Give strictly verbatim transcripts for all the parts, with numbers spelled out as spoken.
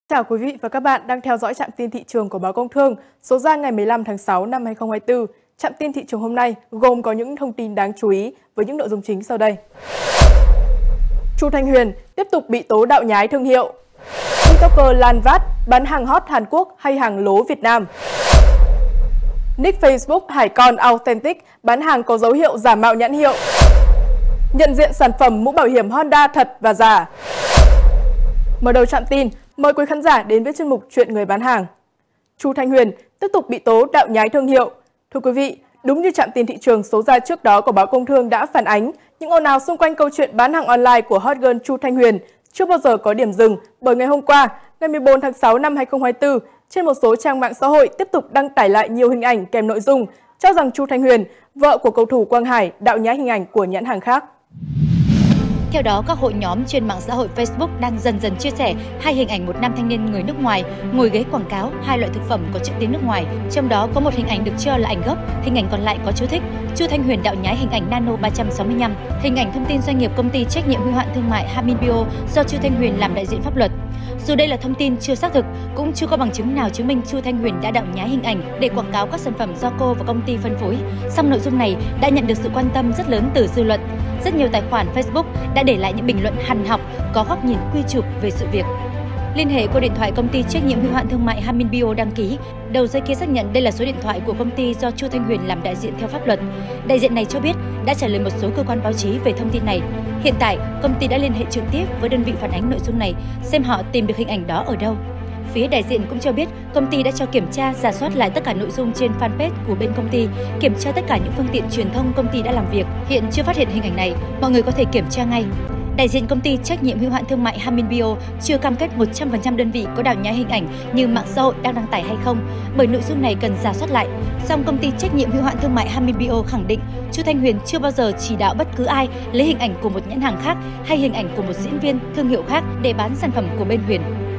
Chào quý vị và các bạn đang theo dõi Trạm tin thị trường của Báo Công Thương, số ra ngày mười lăm tháng sáu năm hai nghìn không trăm hai mươi tư. Trạm tin thị trường hôm nay gồm có những thông tin đáng chú ý với những nội dung chính sau đây. Chu Thanh Huyền tiếp tục bị tố đạo nhái thương hiệu. TikToker Lan Vát bán hàng hot Hàn Quốc hay hàng lố Việt Nam. Nick Facebook Hải Con Authentic bán hàng có dấu hiệu giả mạo nhãn hiệu. Nhận diện sản phẩm mũ bảo hiểm Honda thật và giả. Mở đầu Trạm tin, mời quý khán giả đến với chuyên mục Chuyện người bán hàng. Chu Thanh Huyền tiếp tục bị tố đạo nhái thương hiệu. Thưa quý vị, đúng như Trạm tin thị trường số ra trước đó của Báo Công Thương đã phản ánh, những ồn ào xung quanh câu chuyện bán hàng online của hot girl Chu Thanh Huyền chưa bao giờ có điểm dừng, bởi ngày hôm qua, ngày mười bốn tháng sáu năm hai nghìn không trăm hai mươi tư, trên một số trang mạng xã hội tiếp tục đăng tải lại nhiều hình ảnh kèm nội dung cho rằng Chu Thanh Huyền, vợ của cầu thủ Quang Hải, đạo nhái hình ảnh của nhãn hàng khác. Theo đó, các hội nhóm trên mạng xã hội Facebook đang dần dần chia sẻ hai hình ảnh một nam thanh niên người nước ngoài ngồi ghế quảng cáo hai loại thực phẩm có chữ tiếng nước ngoài. Trong đó có một hình ảnh được cho là ảnh gốc, hình ảnh còn lại có chú thích Chu Thanh Huyền đạo nhái hình ảnh Nano ba trăm sáu mươi lăm, hình ảnh thông tin doanh nghiệp công ty trách nhiệm hữu hạn thương mại Hamin Bio do Chu Thanh Huyền làm đại diện pháp luật. Dù đây là thông tin chưa xác thực, cũng chưa có bằng chứng nào chứng minh Chu Thanh Huyền đã đạo nhái hình ảnh để quảng cáo các sản phẩm do cô và công ty phân phối. Song nội dung này đã nhận được sự quan tâm rất lớn từ dư luận. Rất nhiều tài khoản Facebook đã để lại những bình luận hằn học, có góc nhìn quy chụp về sự việc. Liên hệ qua điện thoại công ty trách nhiệm hữu hạn thương mại Hamin Bio đăng ký, đầu dây kia xác nhận đây là số điện thoại của công ty do Chu Thanh Huyền làm đại diện theo pháp luật. Đại diện này cho biết đã trả lời một số cơ quan báo chí về thông tin này. Hiện tại, công ty đã liên hệ trực tiếp với đơn vị phản ánh nội dung này, xem họ tìm được hình ảnh đó ở đâu. Phía đại diện cũng cho biết công ty đã cho kiểm tra, rà soát lại tất cả nội dung trên fanpage của bên công ty, kiểm tra tất cả những phương tiện truyền thông công ty đã làm việc. Hiện chưa phát hiện hình ảnh này, mọi người có thể kiểm tra ngay. Đại diện công ty trách nhiệm hữu hạn thương mại Hamin Bio chưa cam kết một trăm phần trăm đơn vị có đạo nhái hình ảnh như mạng xã hội đang đăng tải hay không, bởi nội dung này cần rà soát lại. Song công ty trách nhiệm hữu hạn thương mại Hamin Bio khẳng định Chu Thanh Huyền chưa bao giờ chỉ đạo bất cứ ai lấy hình ảnh của một nhãn hàng khác hay hình ảnh của một diễn viên thương hiệu khác để bán sản phẩm của bên Huyền.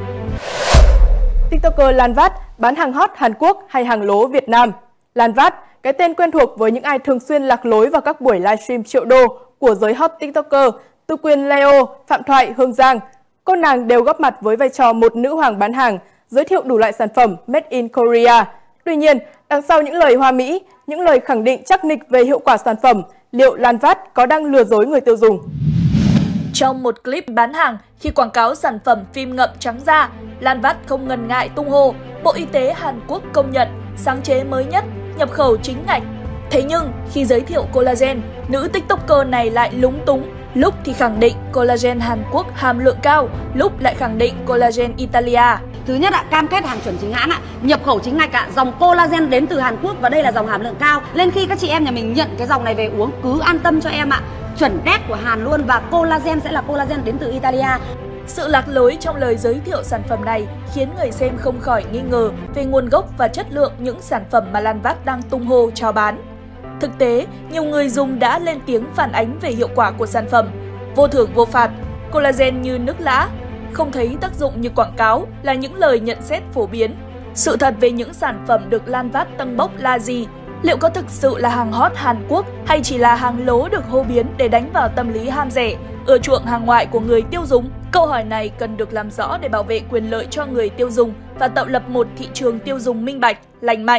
TikToker Lan Vát bán hàng hot Hàn Quốc hay hàng lố Việt Nam. Lan Vát, cái tên quen thuộc với những ai thường xuyên lạc lối vào các buổi livestream triệu đô của giới hot TikToker Tư Quyên, Leo, Phạm Thoại, Hương Giang. Cô nàng đều góp mặt với vai trò một nữ hoàng bán hàng, giới thiệu đủ loại sản phẩm made in Korea. Tuy nhiên, đằng sau những lời hoa mỹ, những lời khẳng định chắc nịch về hiệu quả sản phẩm, liệu Lan Vát có đang lừa dối người tiêu dùng? Trong một clip bán hàng, khi quảng cáo sản phẩm phim ngậm trắng da, Lan Vát không ngần ngại tung hô Bộ Y tế Hàn Quốc công nhận, sáng chế mới nhất, nhập khẩu chính ngạch. Thế nhưng, khi giới thiệu collagen, nữ TikToker này lại lúng túng. Lúc thì khẳng định collagen Hàn Quốc hàm lượng cao, lúc lại khẳng định collagen Italia. Thứ nhất ạ, cam kết hàng chuẩn chính hãng ạ, nhập khẩu chính ngạch ạ, dòng collagen đến từ Hàn Quốc và đây là dòng hàm lượng cao. Nên khi các chị em nhà mình nhận cái dòng này về uống, cứ an tâm cho em ạ. Chuẩn đét của Hàn luôn và collagen sẽ là collagen đến từ Italia. Sự lạc lối trong lời giới thiệu sản phẩm này khiến người xem không khỏi nghi ngờ về nguồn gốc và chất lượng những sản phẩm mà Lan Vát đang tung hô chào bán. Thực tế, nhiều người dùng đã lên tiếng phản ánh về hiệu quả của sản phẩm. Vô thưởng vô phạt, collagen như nước lã, không thấy tác dụng như quảng cáo là những lời nhận xét phổ biến. Sự thật về những sản phẩm được Lan Vát tâng bốc là gì? Liệu có thực sự là hàng hot Hàn Quốc hay chỉ là hàng lố được hô biến để đánh vào tâm lý ham rẻ, ưa chuộng hàng ngoại của người tiêu dùng? Câu hỏi này cần được làm rõ để bảo vệ quyền lợi cho người tiêu dùng và tạo lập một thị trường tiêu dùng minh bạch, lành mạnh.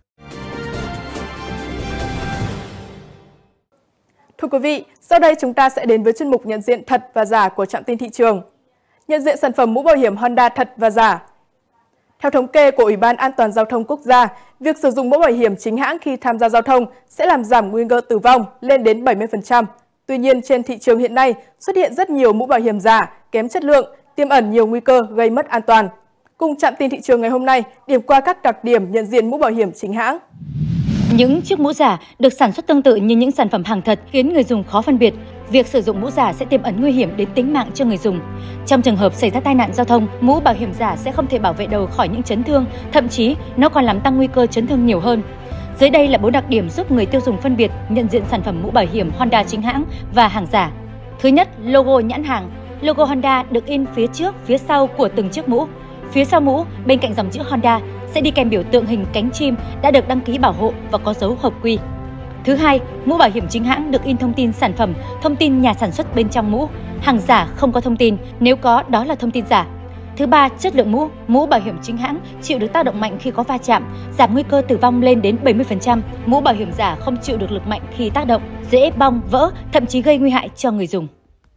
Thưa quý vị, sau đây chúng ta sẽ đến với chuyên mục nhận diện thật và giả của Trạm tin thị trường. Nhận diện sản phẩm mũ bảo hiểm Honda thật và giả. Theo thống kê của Ủy ban An toàn Giao thông Quốc gia, việc sử dụng mũ bảo hiểm chính hãng khi tham gia giao thông sẽ làm giảm nguy cơ tử vong lên đến bảy mươi phần trăm. Tuy nhiên, trên thị trường hiện nay xuất hiện rất nhiều mũ bảo hiểm giả, kém chất lượng, tiềm ẩn nhiều nguy cơ gây mất an toàn. Cùng Trạm tin thị trường ngày hôm nay điểm qua các đặc điểm nhận diện mũ bảo hiểm chính hãng. Những chiếc mũ giả được sản xuất tương tự như những sản phẩm hàng thật khiến người dùng khó phân biệt. Việc sử dụng mũ giả sẽ tiềm ẩn nguy hiểm đến tính mạng cho người dùng. Trong trường hợp xảy ra tai nạn giao thông, mũ bảo hiểm giả sẽ không thể bảo vệ đầu khỏi những chấn thương, thậm chí nó còn làm tăng nguy cơ chấn thương nhiều hơn. Dưới đây là bốn đặc điểm giúp người tiêu dùng phân biệt, nhận diện sản phẩm mũ bảo hiểm Honda chính hãng và hàng giả. Thứ nhất, logo nhãn hàng. Logo Honda được in phía trước, phía sau của từng chiếc mũ. Phía sau mũ, bên cạnh dòng chữ Honda sẽ đi kèm biểu tượng hình cánh chim đã được đăng ký bảo hộ và có dấu hợp quy. Thứ hai, mũ bảo hiểm chính hãng được in thông tin sản phẩm, thông tin nhà sản xuất bên trong mũ. Hàng giả không có thông tin, nếu có đó là thông tin giả. Thứ ba, chất lượng mũ. Mũ bảo hiểm chính hãng chịu được tác động mạnh khi có va chạm, giảm nguy cơ tử vong lên đến bảy mươi phần trăm. Mũ bảo hiểm giả không chịu được lực mạnh khi tác động, dễ bong, vỡ, thậm chí gây nguy hại cho người dùng.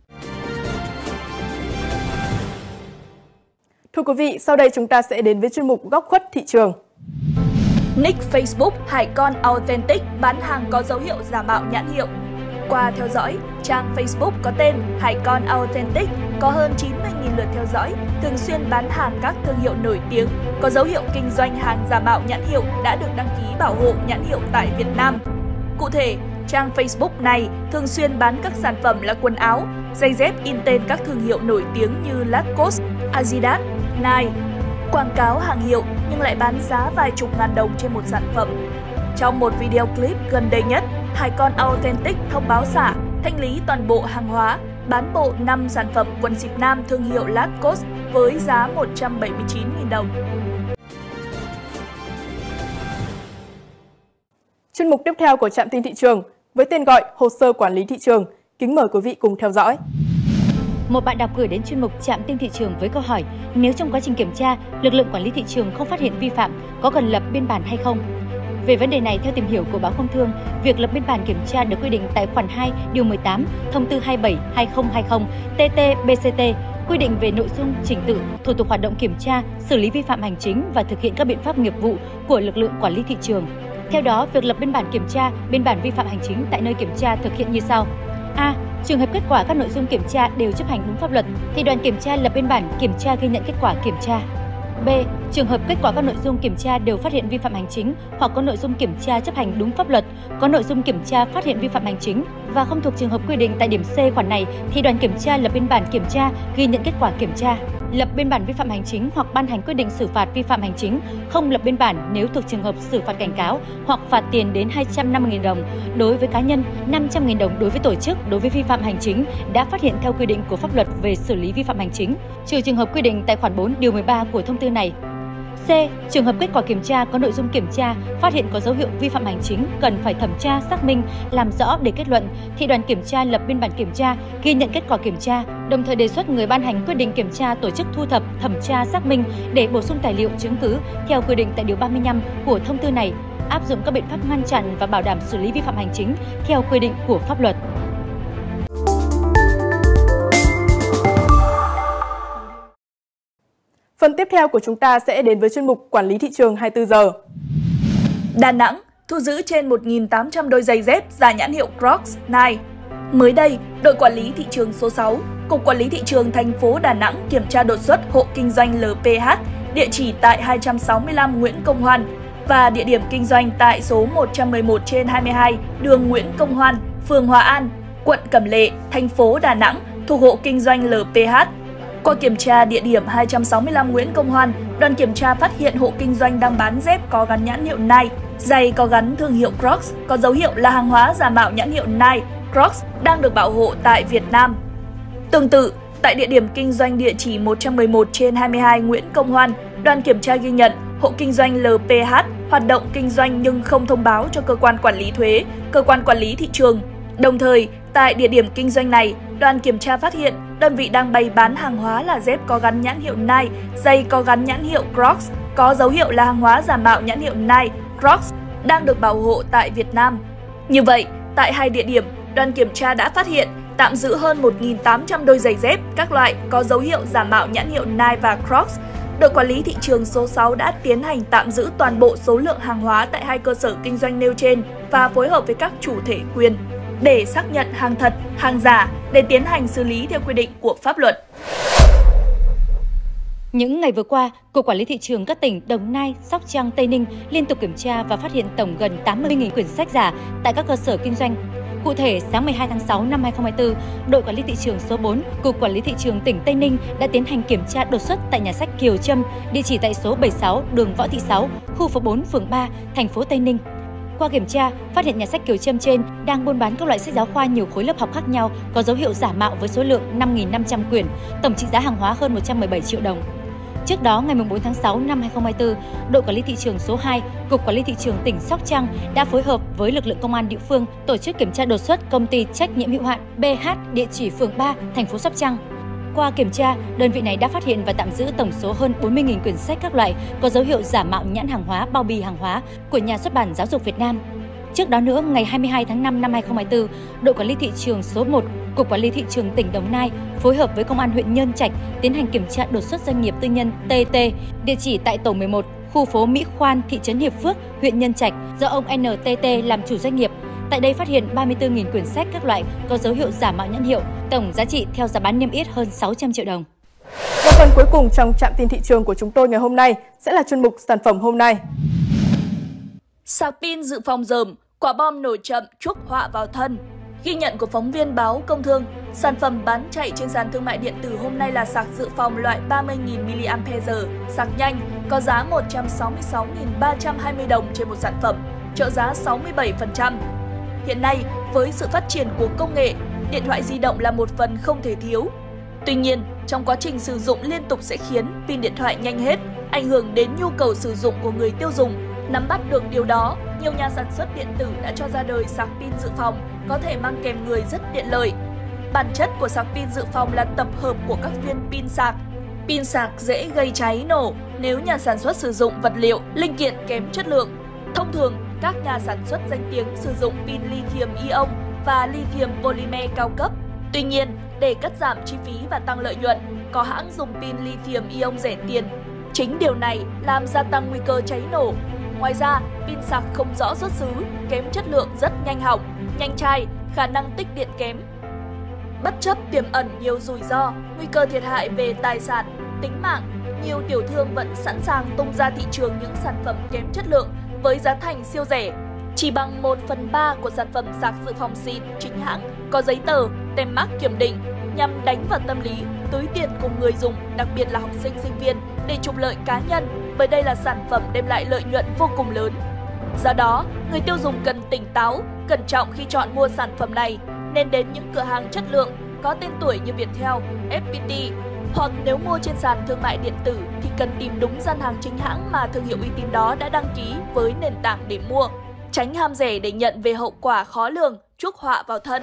Thưa quý vị, sau đây chúng ta sẽ đến với chuyên mục Góc khuất thị trường. Nick Facebook Hải Con Authentic bán hàng có dấu hiệu giả mạo nhãn hiệu. Qua theo dõi, trang Facebook có tên Hải Con Authentic có hơn chín mươi nghìn lượt theo dõi, thường xuyên bán hàng các thương hiệu nổi tiếng, có dấu hiệu kinh doanh hàng giả mạo nhãn hiệu đã được đăng ký bảo hộ nhãn hiệu tại Việt Nam. Cụ thể, trang Facebook này thường xuyên bán các sản phẩm là quần áo, giày dép in tên các thương hiệu nổi tiếng như Lacoste, Adidas, Nike. Quảng cáo hàng hiệu nhưng lại bán giá vài chục ngàn đồng trên một sản phẩm. Trong một video clip gần đây nhất, Hải Con Authentic thông báo xả, thanh lý toàn bộ hàng hóa, bán bộ năm sản phẩm quần xịp nam thương hiệu Lacoste với giá một trăm bảy mươi chín nghìn đồng. Chuyên mục tiếp theo của Trạm tin thị trường với tên gọi Hồ sơ quản lý thị trường. Kính mời quý vị cùng theo dõi. Một bạn đọc gửi đến chuyên mục Trạm tin thị trường với câu hỏi: nếu trong quá trình kiểm tra, lực lượng quản lý thị trường không phát hiện vi phạm, có cần lập biên bản hay không? Về vấn đề này, theo tìm hiểu của báo Công Thương, việc lập biên bản kiểm tra được quy định tại khoản hai, điều mười tám, thông tư hai mươi bảy trên hai nghìn hai mươi T T B C T, quy định về nội dung, trình tự, thủ tục hoạt động kiểm tra, xử lý vi phạm hành chính và thực hiện các biện pháp nghiệp vụ của lực lượng quản lý thị trường. Theo đó, việc lập biên bản kiểm tra, biên bản vi phạm hành chính tại nơi kiểm tra thực hiện như sau. A. Trường hợp kết quả các nội dung kiểm tra đều chấp hành đúng pháp luật thì đoàn kiểm tra lập biên bản kiểm tra ghi nhận kết quả kiểm tra. B. Trường hợp kết quả các nội dung kiểm tra đều phát hiện vi phạm hành chính hoặc có nội dung kiểm tra chấp hành đúng pháp luật, có nội dung kiểm tra phát hiện vi phạm hành chính và không thuộc trường hợp quy định tại điểm C khoản này thì đoàn kiểm tra lập biên bản kiểm tra ghi nhận kết quả kiểm tra. Lập biên bản vi phạm hành chính hoặc ban hành quyết định xử phạt vi phạm hành chính, không lập biên bản nếu thuộc trường hợp xử phạt cảnh cáo hoặc phạt tiền đến hai trăm năm mươi nghìn đồng đối với cá nhân, năm trăm nghìn đồng đối với tổ chức đối với vi phạm hành chính đã phát hiện theo quy định của pháp luật về xử lý vi phạm hành chính, trừ trường hợp quy định tại khoản bốn điều mười ba của thông tư này. C. Trường hợp kết quả kiểm tra có nội dung kiểm tra phát hiện có dấu hiệu vi phạm hành chính cần phải thẩm tra, xác minh, làm rõ để kết luận thì đoàn kiểm tra lập biên bản kiểm tra, ghi nhận kết quả kiểm tra, đồng thời đề xuất người ban hành quyết định kiểm tra tổ chức thu thập, thẩm tra, xác minh để bổ sung tài liệu chứng cứ theo quy định tại điều ba mươi lăm của thông tư này, áp dụng các biện pháp ngăn chặn và bảo đảm xử lý vi phạm hành chính theo quy định của pháp luật. Phần tiếp theo của chúng ta sẽ đến với chuyên mục Quản lý thị trường hai mươi tư giờ. Đà Nẵng thu giữ trên một nghìn tám trăm đôi giày dép giả nhãn hiệu Crocs, Nike. Mới đây, đội quản lý thị trường số sáu, Cục Quản lý thị trường thành phố Đà Nẵng kiểm tra đột xuất hộ kinh doanh L P H, địa chỉ tại hai trăm sáu mươi lăm Nguyễn Công Hoan và địa điểm kinh doanh tại số một trăm mười một trên hai mươi hai đường Nguyễn Công Hoan, phường Hòa An, quận Cẩm Lệ, thành phố Đà Nẵng, thuộc hộ kinh doanh L P H. Qua kiểm tra địa điểm hai trăm sáu mươi lăm Nguyễn Công Hoan, đoàn kiểm tra phát hiện hộ kinh doanh đang bán dép có gắn nhãn hiệu Nike, giày có gắn thương hiệu Crocs, có dấu hiệu là hàng hóa giả mạo nhãn hiệu Nike, Crocs đang được bảo hộ tại Việt Nam. Tương tự, tại địa điểm kinh doanh địa chỉ một trăm mười một trên hai mươi hai Nguyễn Công Hoan, đoàn kiểm tra ghi nhận hộ kinh doanh L P H hoạt động kinh doanh nhưng không thông báo cho cơ quan quản lý thuế, cơ quan quản lý thị trường. Đồng thời, tại địa điểm kinh doanh này, đoàn kiểm tra phát hiện đơn vị đang bày bán hàng hóa là dép có gắn nhãn hiệu Nike, giày có gắn nhãn hiệu Crocs, có dấu hiệu là hàng hóa giả mạo nhãn hiệu Nike, Crocs đang được bảo hộ tại Việt Nam. Như vậy, tại hai địa điểm, đoàn kiểm tra đã phát hiện tạm giữ hơn một nghìn tám trăm đôi giày dép các loại có dấu hiệu giả mạo nhãn hiệu Nike và Crocs. Đội quản lý thị trường số sáu đã tiến hành tạm giữ toàn bộ số lượng hàng hóa tại hai cơ sở kinh doanh nêu trên và phối hợp với các chủ thể quyền để xác nhận hàng thật, hàng giả để tiến hành xử lý theo quy định của pháp luật. Những ngày vừa qua, Cục Quản lý Thị trường các tỉnh Đồng Nai, Sóc Trăng, Tây Ninh liên tục kiểm tra và phát hiện tổng gần tám mươi nghìn quyển sách giả tại các cơ sở kinh doanh. Cụ thể, sáng mười hai tháng sáu năm hai nghìn không trăm hai mươi tư, đội Quản lý Thị trường số bốn, Cục Quản lý Thị trường tỉnh Tây Ninh đã tiến hành kiểm tra đột xuất tại nhà sách Kiều Trâm, địa chỉ tại số bảy mươi sáu đường Võ Thị Sáu, khu phố bốn, phường ba, thành phố Tây Ninh. Qua kiểm tra, phát hiện nhà sách Kiều Trâm trên đang buôn bán các loại sách giáo khoa nhiều khối lớp học khác nhau có dấu hiệu giả mạo với số lượng năm nghìn năm trăm quyển, tổng trị giá hàng hóa hơn một trăm mười bảy triệu đồng. Trước đó, ngày bốn tháng sáu năm hai nghìn không trăm hai mươi tư, đội Quản lý Thị trường số hai, Cục Quản lý Thị trường tỉnh Sóc Trăng đã phối hợp với lực lượng công an địa phương tổ chức kiểm tra đột xuất công ty trách nhiệm hữu hạn B H địa chỉ phường ba, thành phố Sóc Trăng. Qua kiểm tra, đơn vị này đã phát hiện và tạm giữ tổng số hơn bốn mươi nghìn quyển sách các loại có dấu hiệu giả mạo nhãn hàng hóa, bao bì hàng hóa của Nhà xuất bản Giáo dục Việt Nam. Trước đó nữa, ngày hai mươi hai tháng năm năm hai nghìn không trăm hai mươi tư, đội quản lý thị trường số một, Cục Quản lý Thị trường tỉnh Đồng Nai phối hợp với Công an huyện Nhơn Trạch tiến hành kiểm tra đột xuất doanh nghiệp tư nhân tê tê, địa chỉ tại tổ mười một, khu phố Mỹ Khoan, thị trấn Hiệp Phước, huyện Nhân Trạch, do ông en tê tê làm chủ doanh nghiệp. Tại đây phát hiện ba mươi tư nghìn quyển sách các loại có dấu hiệu giả mạo nhãn hiệu, tổng giá trị theo giá bán niêm yết hơn sáu trăm triệu đồng. Và phần cuối cùng trong trạm tin thị trường của chúng tôi ngày hôm nay sẽ là chuyên mục sản phẩm hôm nay. Sạc pin dự phòng rờm, quả bom nổ chậm chuốc họa vào thân. Ghi nhận của phóng viên báo Công Thương, sản phẩm bán chạy trên sàn thương mại điện tử hôm nay là sạc dự phòng loại ba mươi nghìn mi-li-am-pe-giờ, sạc nhanh, có giá một trăm sáu mươi sáu nghìn ba trăm hai mươi đồng trên một sản phẩm, trợ giá sáu mươi bảy phần trăm. Hiện nay, với sự phát triển của công nghệ, điện thoại di động là một phần không thể thiếu. Tuy nhiên, trong quá trình sử dụng liên tục sẽ khiến pin điện thoại nhanh hết, ảnh hưởng đến nhu cầu sử dụng của người tiêu dùng. Nắm bắt được điều đó, nhiều nhà sản xuất điện tử đã cho ra đời sạc pin dự phòng có thể mang kèm người rất tiện lợi. Bản chất của sạc pin dự phòng là tập hợp của các viên pin sạc. Pin sạc dễ gây cháy nổ nếu nhà sản xuất sử dụng vật liệu, linh kiện kém chất lượng. Thông thường, các nhà sản xuất danh tiếng sử dụng pin lithium-ion và lithium polymer cao cấp. Tuy nhiên, để cắt giảm chi phí và tăng lợi nhuận, có hãng dùng pin lithium-ion rẻ tiền. Chính điều này làm gia tăng nguy cơ cháy nổ. Ngoài ra, pin sạc không rõ xuất xứ, kém chất lượng rất nhanh hỏng, nhanh chai, khả năng tích điện kém. Bất chấp tiềm ẩn nhiều rủi ro, nguy cơ thiệt hại về tài sản, tính mạng, nhiều tiểu thương vẫn sẵn sàng tung ra thị trường những sản phẩm kém chất lượng với giá thành siêu rẻ, chỉ bằng một phần ba của sản phẩm sạc dự phòng xịn chính hãng, có giấy tờ, tem mác kiểm định, nhằm đánh vào tâm lý, túi tiền của người dùng, đặc biệt là học sinh sinh viên, để trục lợi cá nhân, bởi đây là sản phẩm đem lại lợi nhuận vô cùng lớn. Do đó, người tiêu dùng cần tỉnh táo, cẩn trọng khi chọn mua sản phẩm này, nên đến những cửa hàng chất lượng có tên tuổi như Viettel, ép pê tê, hoặc nếu mua trên sàn thương mại điện tử thì cần tìm đúng gian hàng chính hãng mà thương hiệu uy tín đó đã đăng ký với nền tảng để mua, tránh ham rẻ để nhận về hậu quả khó lường, chuốc họa vào thân.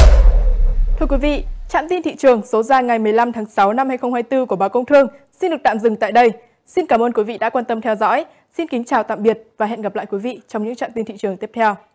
Thưa quý vị, trạm tin thị trường số ra ngày mười lăm tháng sáu năm hai nghìn không trăm hai mươi tư của báo Công Thương xin được tạm dừng tại đây. Xin cảm ơn quý vị đã quan tâm theo dõi. Xin kính chào tạm biệt và hẹn gặp lại quý vị trong những trạm tin thị trường tiếp theo.